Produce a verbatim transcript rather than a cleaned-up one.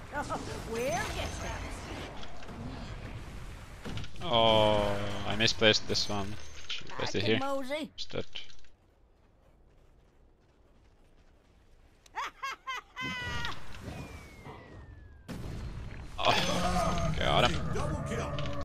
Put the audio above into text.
Where gets that? Oh, I misplaced this one. Should have placed it here Mosey. instead. Oh, got him.